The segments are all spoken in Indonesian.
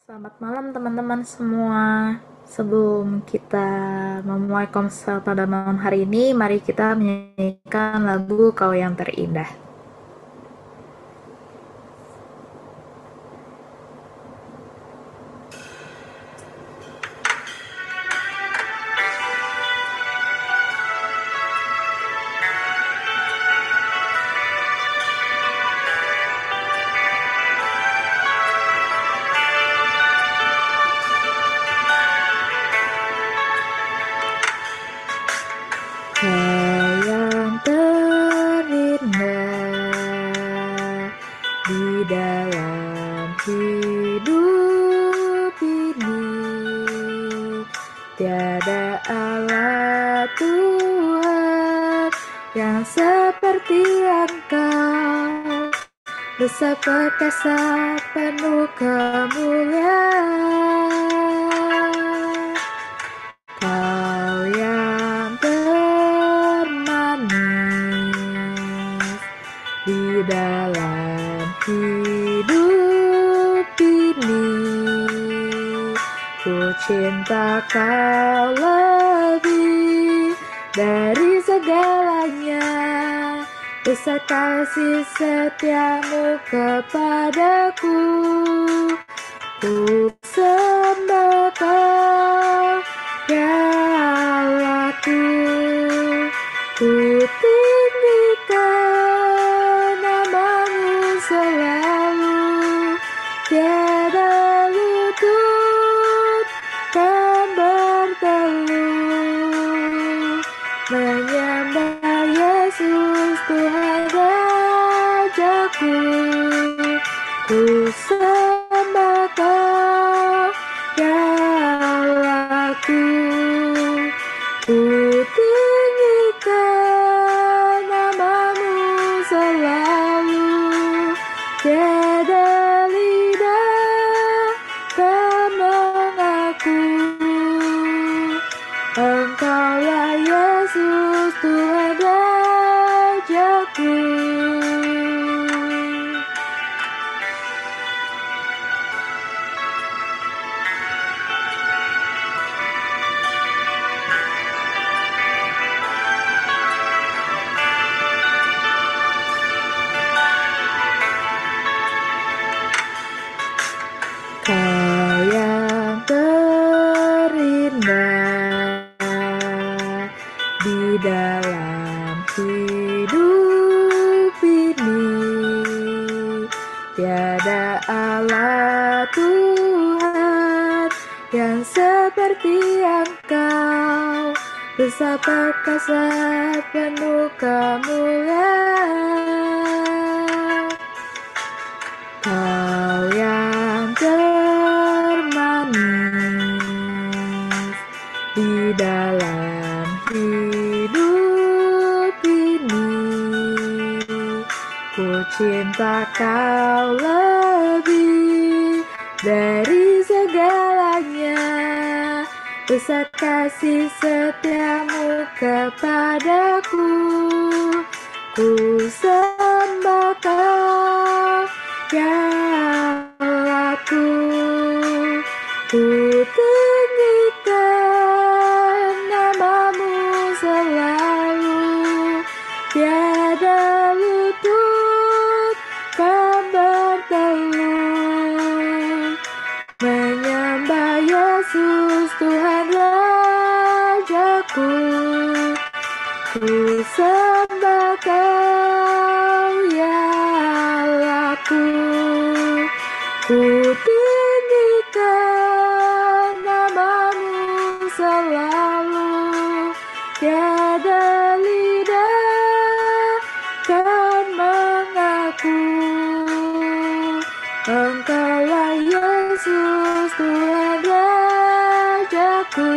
Selamat malam teman-teman semua. Sebelum kita memulai konsel pada malam hari ini, mari kita menyanyikan lagu Kau Yang Terindah. Kau yang terindah di dalam hidup ini, tiada Allah Tuhan yang seperti Engkau, besar perkasa penuh kemuliaan. Kau yang termanis di dalam hidup ini, ku cinta Kau lebih dari segalanya, besar kasih setiamu kepadaku. Ku sembah Kau, ya Allahku, ku tinggikan namamu selalu, tiada lutut kan berteluh, menyembah Yesus Tuhan Rajaku. Ku sembah Kau, ya Allahku, ku tinggikan namamu selalu, tiada lidah kan mengaku Engkaulah Yesus Tuhan Rajaku. Kau yang terindah di dalam hidup ini, tiada Allah Tuhan yang seperti Engkau, besar perkasa penuh kemuliaan. Kau yang termanis di dalam hidup ini, ku cinta Kau lebih dari segalanya, besar kasih setiamu kepadaku. Ku sembah Kau, ya Allahku, ku tinggikan namamu selalu, tiada lutut kan berteluh, menyembah Yesus Tuhan Rajaku. Ku sembah Kau, ya Allahku, ku tinggikan namamu selalu, tiada lidah kan mengaku Engkaulah Yesus Tuhan Rajaku.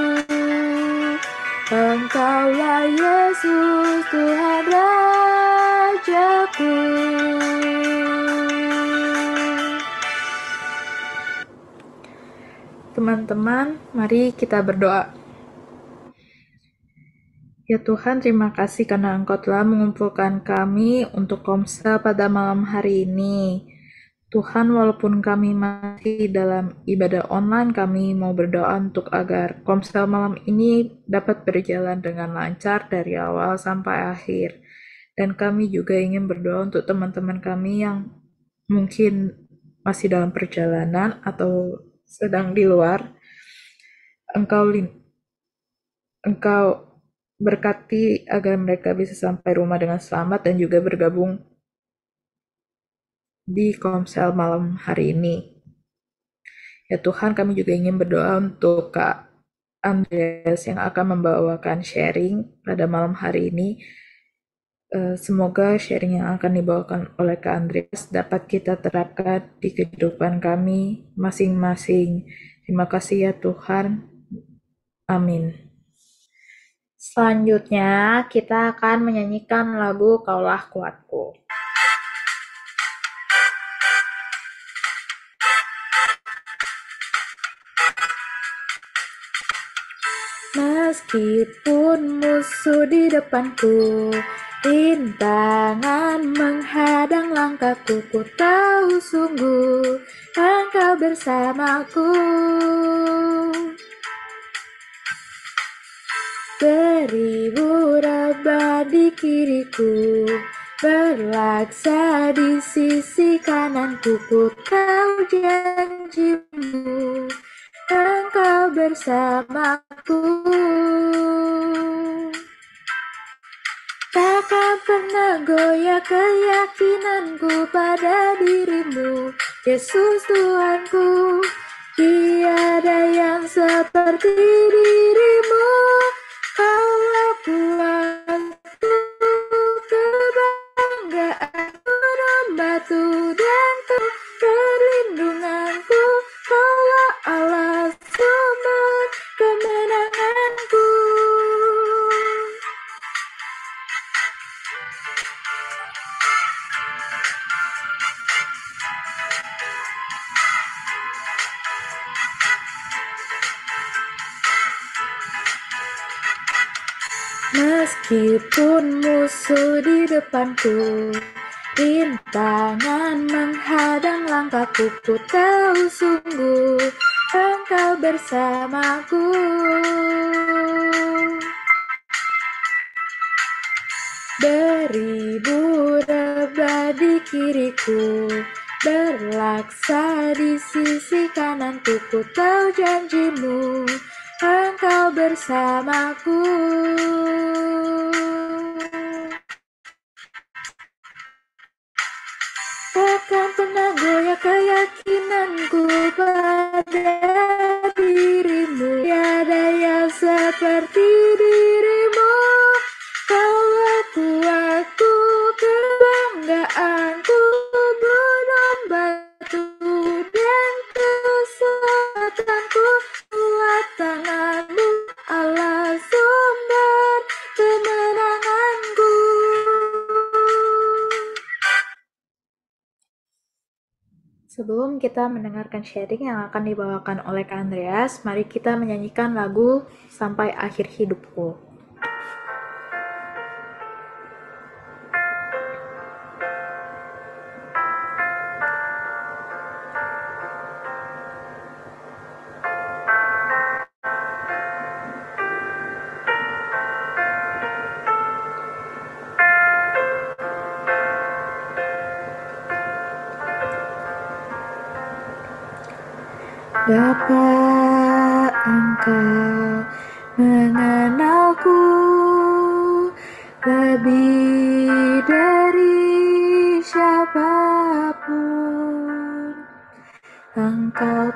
Engkaulah Yesus Tuhan Rajaku. Teman-teman, mari kita berdoa. Ya Tuhan, terima kasih karena Engkau telah mengumpulkan kami untuk komsel pada malam hari ini. Tuhan, walaupun kami masih dalam ibadah online, kami mau berdoa untuk agar Komsel malam ini dapat berjalan dengan lancar dari awal sampai akhir. Dan kami juga ingin berdoa untuk teman-teman kami yang mungkin masih dalam perjalanan atau sedang di luar. Engkau berkati agar mereka bisa sampai rumah dengan selamat dan juga bergabung di Komsel malam hari ini. Ya Tuhan, kami juga ingin berdoa untuk Kak Andreas yang akan membawakan sharing pada malam hari ini. Semoga sharing yang akan dibawakan oleh Kak Andreas dapat kita terapkan di kehidupan kami masing-masing. Terima kasih ya Tuhan. Amin. Selanjutnya, kita akan menyanyikan lagu Kaulah Kuatku. Meskipun musuh di depanku, rintangan menghadang langkahku, ku tahu sungguh Engkau bersamaku. Beribu rebah di kiriku, berlaksa di sisi kananku, ku tahu janjimu Engkau bersamaku. Takkan pernah goyah keyakinanku pada dirimu, Yesus Tuhanku. Tiada yang seperti dirimu, Kaulah kuatku, kebanggaanku dan batu dan perlindunganku. Kaulah Allah sumber kemenanganku. Meskipun musuh di depanku, rintangan menghadang langkahku, ku tahu sungguh Engkau bersamaku. Beribu rebah di kiriku, berlaksa di sisi kananku, ku tahu janjimu Engkau bersamaku. Takkan pernah goyah keyakinanku pada dirimu, tiada yang seperti dirimu. Kaulah kuatku, kebanggaanku, gunung batu dan keselamatanku. Kuat tanganmu, Allah sumber kemenanganku. Sebelum kita mendengarkan sharing yang akan dibawakan oleh Kak Andreas, mari kita menyanyikan lagu Sampai Akhir Hidupku. Dapat Engkau mengenalku lebih dari siapapun. Engkau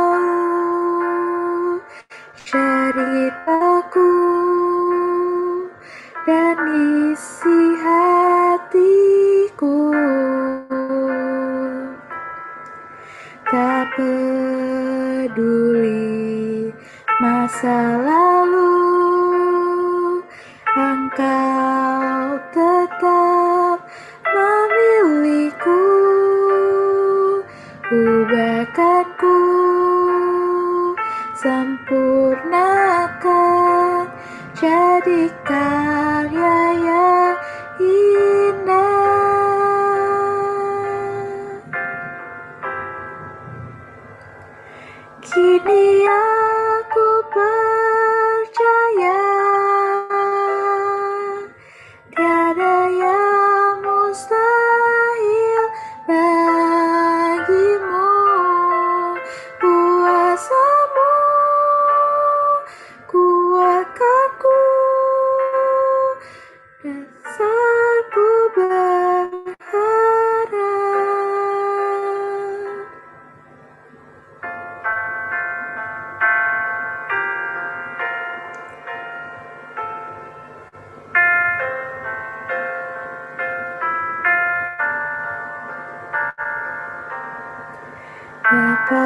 tahu ceritaku dan isi hatiku. Tak peduli masa lalu, Engkau tetap memilihku. Ubahkanku, sempurnakan, jadi karya yang indah. Kini aku percaya tiada yang mustahil bagimu. Kuasamu kuatkanku, dasarku berharap. Apa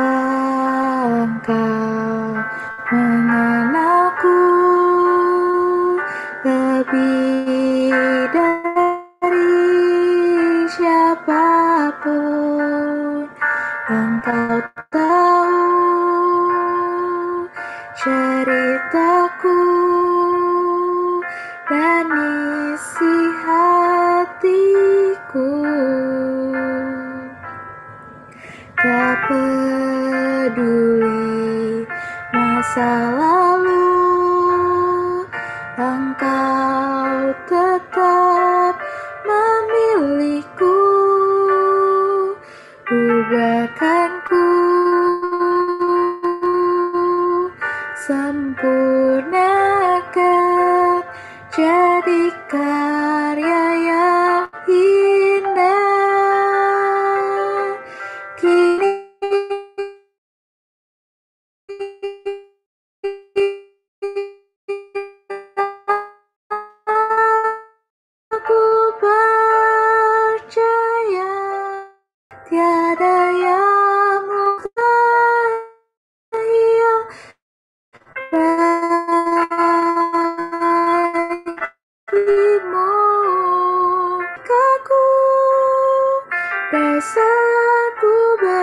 engkau mengenalku lebih dari siapapun? Engkau tahu ceritaku dan isi hatiku. Tak peduli masa lalu, engkau tetap memilihku. Ubahkanku sempurnakan jadi karya yang indah. Kini aku percaya tiada yang mustahil bagimu. Kaku dasarku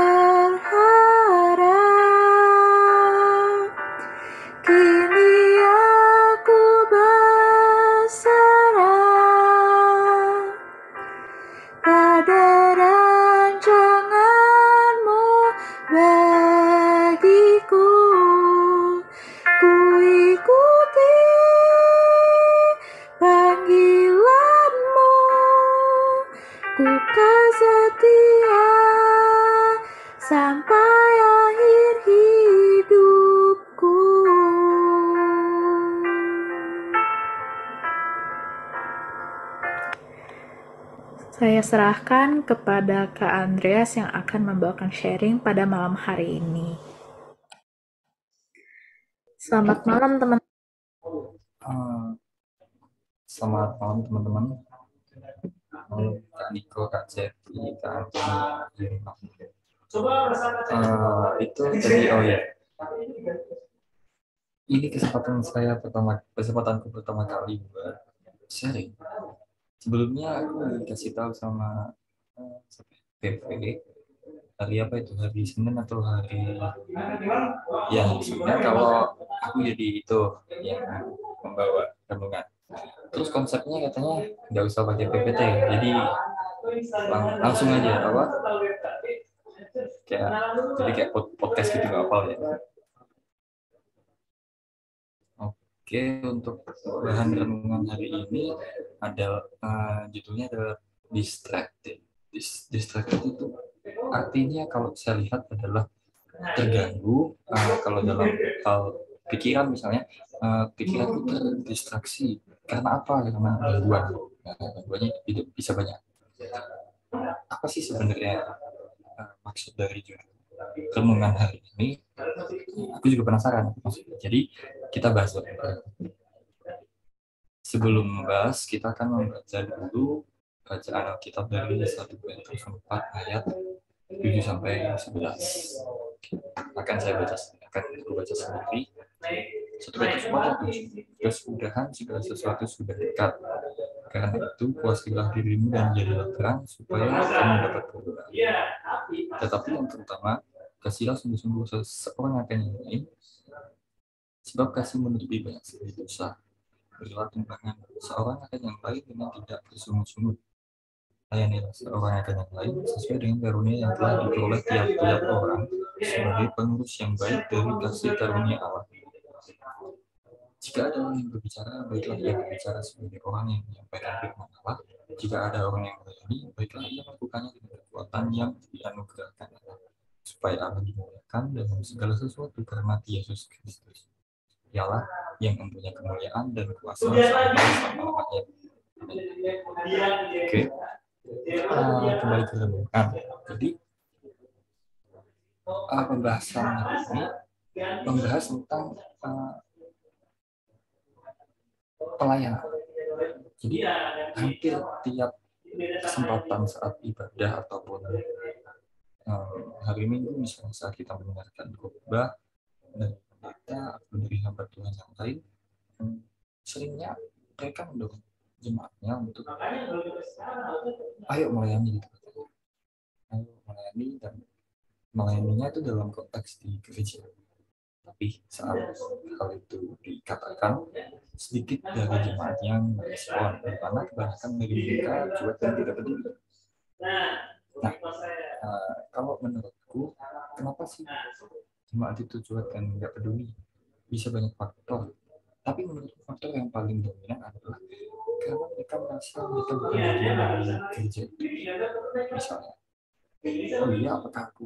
berharap. Kini aku berserah pada rancanganmu bagiku. Ku ikuti panggilanmu, ku kau setia sampai akhir hidupku. Saya serahkan kepada Kak Andreas yang akan membawakan sharing pada malam hari ini. Selamat malam, teman. Selamat malam teman-teman. Kak Niko, Kak Cepi, Kak Antoni. Itu tadi ini kesempatanku pertama kali buat sharing. Sebelumnya aku dikasih tahu sama PP hari apa itu, hari Senin atau hari Senin, kalau aku jadi itu yang membawa renungan. Terus konsepnya katanya nggak usah pakai PPT, jadi langsung aja kayak podcast gitu, nggak apa ya. Oke, untuk bahan renungan hari ini ada judulnya adalah distracted. Distracted itu artinya kalau saya lihat adalah terganggu. Kalau dalam hal pikiran misalnya, pikiran itu terdistraksi karena apa? Karena gangguan. Gangguannya itu bisa banyak. Apa sih sebenarnya maksud dari renungan hari ini? Aku juga penasaran. Jadi kita bahas. Sebelum membahas, kita akan membaca dulu bacaan Alkitab dari 1 Petrus 4 ayat 7 sampai 11. Akan aku baca sendiri. 1 Petrus 4 ayat 7. Kesudahan segala sesuatu sudah dekat. Karena itu puaskanlah dirimu dan jadilah terang supaya kamu dapat berdoa. Tetapi yang terutama, kasihlah sungguh-sungguh seorang akan yang lain, sebab kasih menutupi banyak sekali dosa. Berilah tumpangan seorang akan yang lain dengan tidak bersungut-sungut. Layanilah seorang akan yang lain sesuai dengan karunia yang telah diperoleh tiap-tiap orang sebagai pengurus yang baik dari kasih karunia Allah. Jika ada orang yang berbicara, baiklah ia berbicara sebagai orang yang menyampaikan firman Allah. Jika ada orang yang melayani, baiklah ia melakukannya dengan kekuatan yang dianugerahkan Allah, supaya Allah dimuliakan dalam segala sesuatu karena Yesus Kristus. Ialah yang mempunyai kemuliaan dan kuasa selama-lamanya. Oke, kembali ke renungan. Jadi pembahasan hari ini membahas tentang pelayanan. Jadi hampir tiap kesempatan saat ibadah ataupun hari Minggu misalnya saat kita mendengarkan khotbah dari pendeta atau dari hamba Tuhan yang lain, seringnya mereka mendorong jemaatnya untuk ayo melayani gitu. Ayo melayani, dan melayaninya itu dalam konteks di gereja. Tapi saat hal itu dikatakan, sedikit dari jemaat yang merespon, karena kebanyakan dari mereka cuek dan tidak peduli. Nah, kalau menurutku, kenapa sih jemaat itu cuek dan tidak peduli? Bisa banyak faktor. Tapi menurut faktor yang paling dominan adalah karena mereka merasa mereka bukan bagian dari gereja itu. Misalnya, oh iya, apakah aku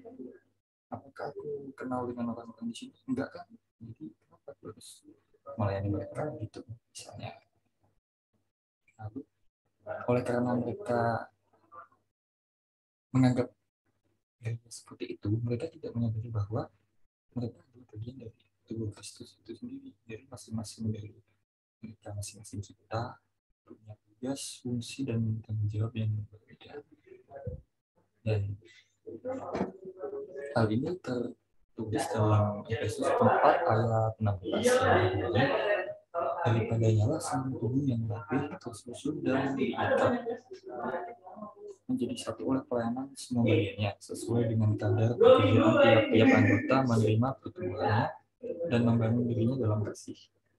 kenal dengan orang-orang di sini? Enggak kan? Jadi kenapa harus melayani mereka gitu misalnya. Lalu oleh karena mereka menganggap seperti itu, mereka tidak menyadari bahwa mereka adalah bagian dari tubuh Kristus itu sendiri. Dari masing-masing dari mereka masing-masing kita punya tugas, fungsi, dan tanggung jawab yang berbeda. Dan hal ini tertulis dalam Efesus 4 ayat 16 yang berbunyi, daripadanya lah sang tubuh yang lebih tersusun dan diikat menjadi satu oleh pelayanan semua bagiannya sesuai dengan kadar pekerjaan tiap-tiap anggota menerima pertumbuhannya dan membangun dirinya dalam kasih.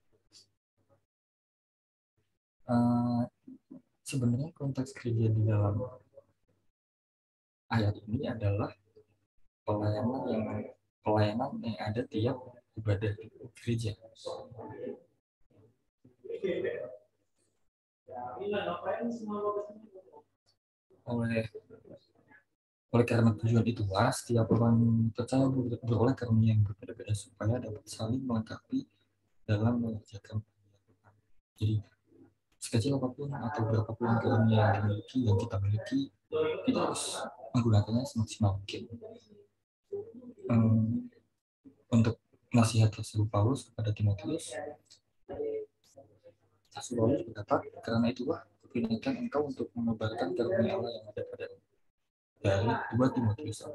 Sebenarnya konteks gereja di dalam ayat ini adalah pelayanan yang ada tiap ibadah di gereja. Oleh karena tujuan itulah setiap orang percaya beroleh karunia yang berbeda-beda supaya dapat saling melengkapi dalam mengerjakan Tuhan. Jadi sekecil apapun atau berapapun karunia yang kita miliki, kita harus menggunakannya semaksimal mungkin. Untuk nasihat Rasul Paulus kepada Timotius, Rasul Paulus berkata, karena itulah kupinginkan engkau untuk menebarkan karunia Allah yang ada padamu. Dari 2 Timotius 1.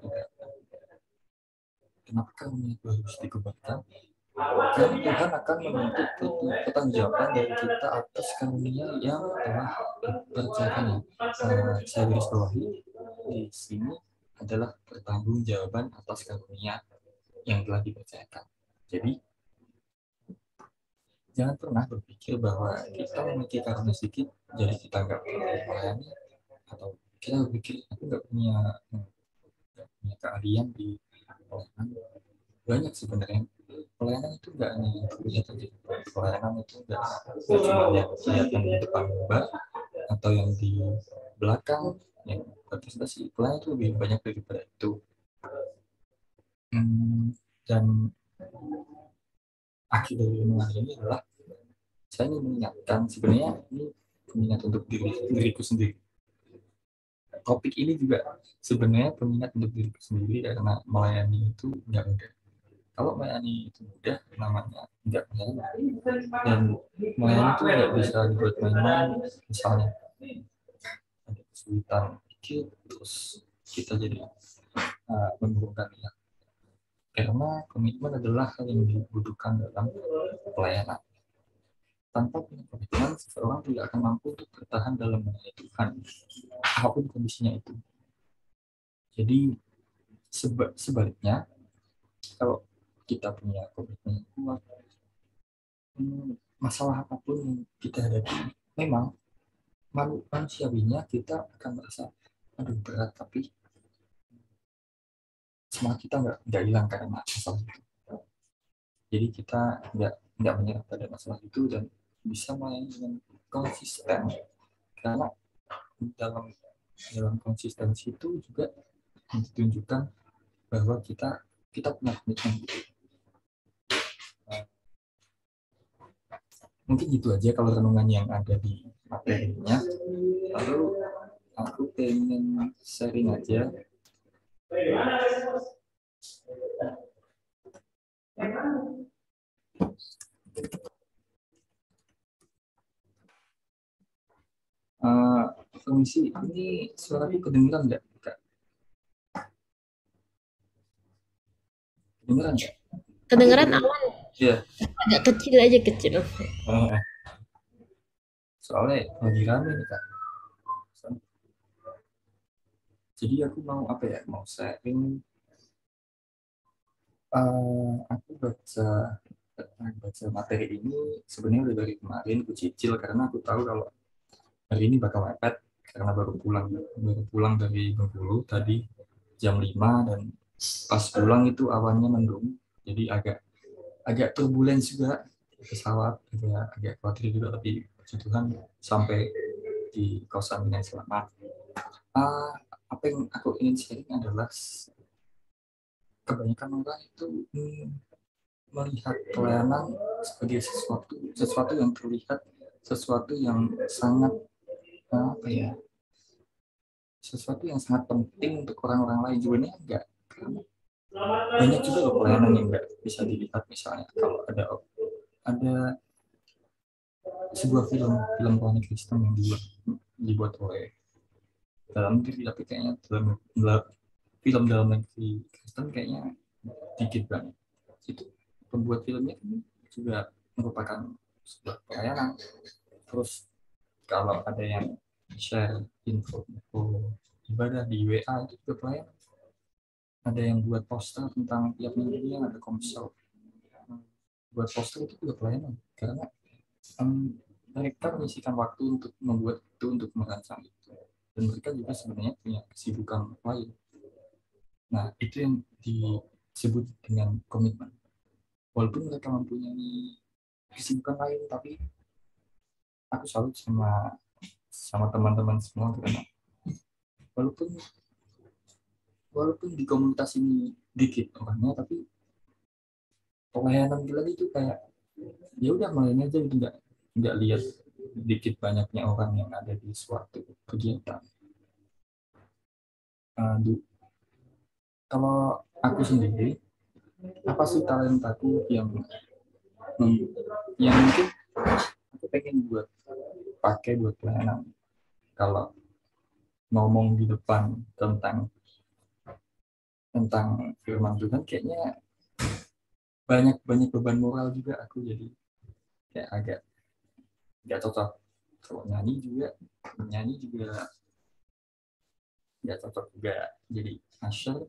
Kenapa karunia itu harus dikebarkan? Karena Tuhan akan menuntut pertanggungjawaban dari kita atas karunia yang telah dipercayakannya. Saya garis bawahi di sini adalah pertanggungjawaban atas karunia yang telah dipercayakan. Jadi jangan pernah berpikir bahwa kita memiliki karunia sedikit, jadi kita nggak perlu melayani, atau kita berpikir aku nggak punya keahlian di pelayanan. Banyak sebenarnya. Pelayanan itu nggak hanya yang terlihat saja. Pelayanan itu nggak cuma yang kelihatan di depan mimbar atau yang di belakang, yang representasi. Pelayanan itu lebih banyak daripada itu. Dan akhir dari renungan ini adalah saya ingin mengingatkan, sebenarnya ini pengingat untuk diriku sendiri. Topik ini juga sebenarnya pengingat untuk diriku sendiri, karena melayani itu nggak mudah. Kalau melayani itu mudah, namanya nggak melayani. Dan melayani itu nggak bisa dibuat main-main. Misalnya ada kesulitan dikit, terus kita jadi menurunkan niat. Karena komitmen adalah hal yang dibutuhkan dalam pelayanan. Tanpa punya komitmen, seseorang tidak akan mampu untuk bertahan dalam melayani Tuhan, apapun kondisinya itu. Jadi sebaliknya, kalau kita punya komitmen yang kuat, masalah apapun yang kita hadapi, memang manusiawinya kita akan merasa aduh berat, tapi semangat kita nggak hilang karena masalah itu. Jadi kita nggak menyerah pada masalah itu dan bisa melayani dengan konsisten, karena dalam dalam konsistensi itu juga ditunjukkan bahwa kita punya komitmen gitu. Mungkin gitu aja kalau renungan yang ada di materinya. Lalu aku pengen sharing aja. Permisi, ini suaraku kedengeran nggak? Kedengeran nggak? Kedengeran awan. Iya. Agak kecil aja kecil. Soalnya lagi rame nih Kak. Jadi aku mau apa ya? Mau sharing. Aku baca materi ini sebenarnya udah dari kemarin aku cicil karena aku tahu kalau hari ini bakal mepet karena baru pulang dari Bengkulu tadi jam 5 dan pas pulang itu awannya mendung, jadi agak turbulens juga pesawat, agak khawatir juga, tapi puji Tuhan sampai di kosan dengan selamat. Apa yang aku ingin sharing adalah kebanyakan orang itu melihat pelayanan sebagai sesuatu yang terlihat, sesuatu yang sangat apa ya, sesuatu yang sangat penting untuk orang-orang lain. Sebenarnya enggak, karena banyak juga loh pelayanan yang enggak bisa dilihat. Misalnya kalau ada sebuah film pelayanan Kristen yang dibuat oleh dalam negeri, tapi kayaknya film dalam negeri Kristen kayaknya dikit banget. Itu pembuat filmnya juga merupakan sebuah pelayanan. Terus kalau ada yang share info ibadah di WA itu juga pelayanan. Ada yang buat poster tentang tiap minggunya ada komsel. Buat poster itu juga pelayanan, karena mereka menyisikan waktu untuk membuat itu, untuk merancang itu, dan mereka juga sebenarnya punya kesibukan lain. Nah, itu yang disebut dengan komitmen. Walaupun mereka mempunyai kesibukan lain, tapi aku salut sama teman-teman semua, karena walaupun di komunitas ini dikit orangnya, tapi pelayanan kita itu kayak ya udah main aja gitu, nggak lihat dikit banyaknya orang yang ada di suatu kegiatan. Kalau aku sendiri, apa sih talentaku yang mungkin aku pengen pakai buat pelayanan? Kalau ngomong di depan tentang firman Tuhan, kayaknya banyak beban moral juga aku, jadi kayak agak nggak cocok. Kalau nyanyi juga nggak cocok juga jadi usher.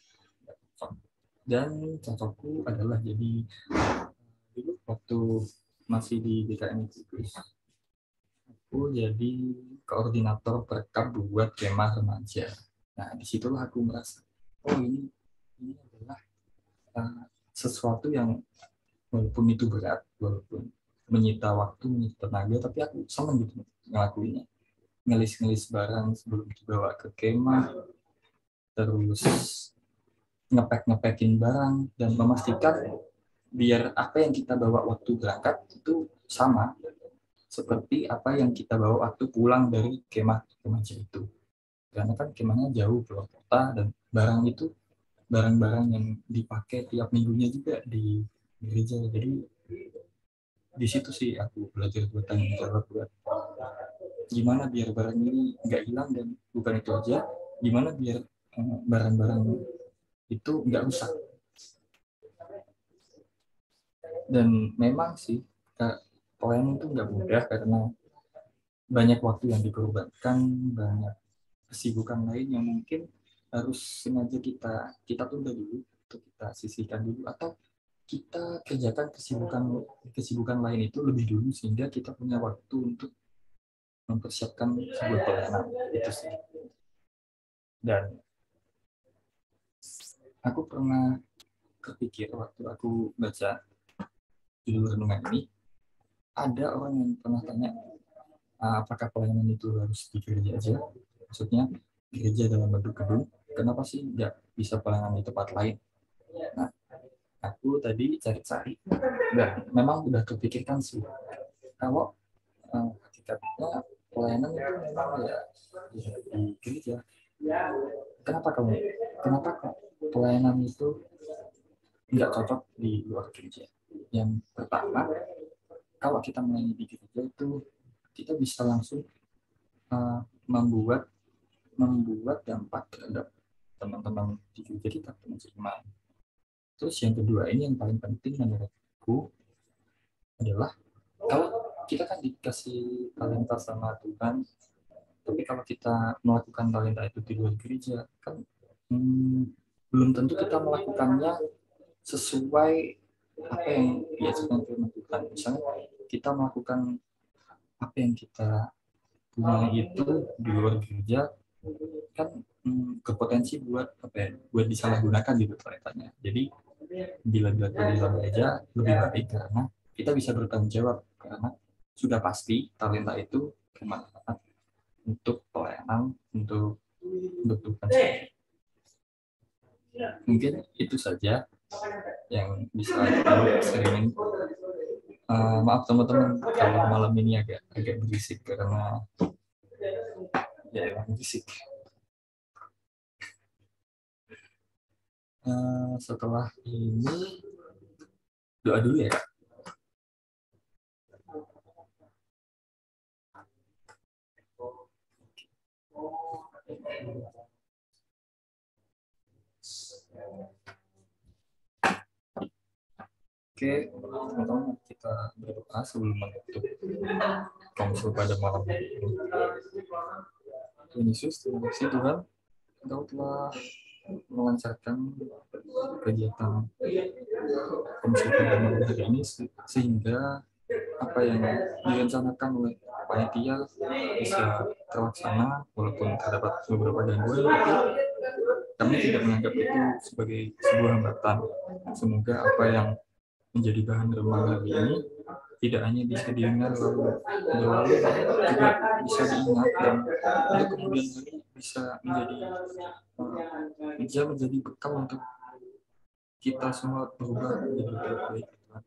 Dan cocokku adalah jadi dulu waktu masih di DKM Kudus, aku jadi koordinator perkab buat kemah remaja. Nah, disitulah aku merasa, oh ini adalah sesuatu yang walaupun itu berat, walaupun menyita waktu, menyita tenaga, tapi aku senang gitu ngelakuinnya. Ngelis barang sebelum dibawa ke kemah, terus ngepekin barang, dan memastikan biar apa yang kita bawa waktu berangkat itu sama seperti apa yang kita bawa waktu pulang dari kemah itu. Karena kan kemahnya jauh keluar kota, dan barang-barang yang dipakai tiap minggunya juga di gereja. Jadi di situ sih aku belajar buat tanggung jawab, buat gimana biar barang ini nggak hilang, dan bukan itu aja, gimana biar barang-barang itu nggak rusak. Dan memang sih pelayanan itu nggak mudah, karena banyak waktu yang dikorbankan, banyak kesibukan lain yang mungkin harus sengaja kita tunda dulu, atau kita sisihkan dulu, atau kita kerjakan kesibukan lain itu lebih dulu, sehingga kita punya waktu untuk mempersiapkan sebuah pelayanan itu sih. Dan aku pernah kepikir waktu aku baca judul renungan ini, ada orang yang pernah tanya, apakah pelayanan itu harus di gereja aja? Maksudnya gereja dalam bentuk gedung, kenapa sih nggak bisa pelayanan di tempat lain? Nah, aku tadi cari-cari, dan memang udah kepikirkan sih, kalau hakikatnya pelayanan itu memang ya di gereja. Kenapa kok pelayanan itu nggak cocok di luar gereja? Yang pertama, kalau kita melayani di gereja itu kita bisa langsung membuat dampak terhadap teman-teman di gereja kita, teman seiman. Terus yang kedua, ini yang paling penting menurutku adalah, kalau kita kan dikasih talenta sama Tuhan, tapi kalau kita melakukan talenta itu di luar gereja, kan belum tentu kita melakukannya sesuai apa yang diajarkan firman Tuhan. Misalnya kita melakukan apa yang kita punya itu di luar gereja, kan berpotensi buat buat disalahgunakan gitu talentanya. Jadi bila dilakukan di luar gereja lebih baik, karena kita bisa bertanggung jawab, karena sudah pasti talenta itu bermanfaat untuk pelayanan, untuk Tuhan. Mungkin itu saja yang bisa aku sharing. Maaf teman-teman kalau malam ini agak berisik, karena ya emang berisik. Setelah ini doa dulu ya. Oke, teman-teman, kita berdoa sebelum menutup komsel pada malam ini. Tuhan Yesus, terima kasih Tuhan, Engkau telah melancarkan kegiatan komsel pada malam hari ini, sehingga apa yang direncanakan oleh panitia bisa terlaksana, walaupun terdapat beberapa gangguan, tapi kami tidak menganggap itu sebagai sebuah hambatan. Semoga apa yang menjadi bahan renungan hari ini tidak hanya bisa didengar lalu berlalu, juga bisa diingat, dan untuk kemudian hari bisa menjadi bekal untuk kita semua berubah menjadi lebih baik.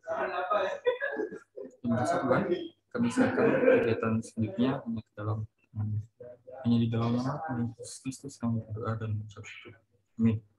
Terima kasih Tuhan, kami serahkan kegiatan selanjutnya hanya di dalam nama Yesus Kristus kami berdoa dan mengucap syukur. Amin.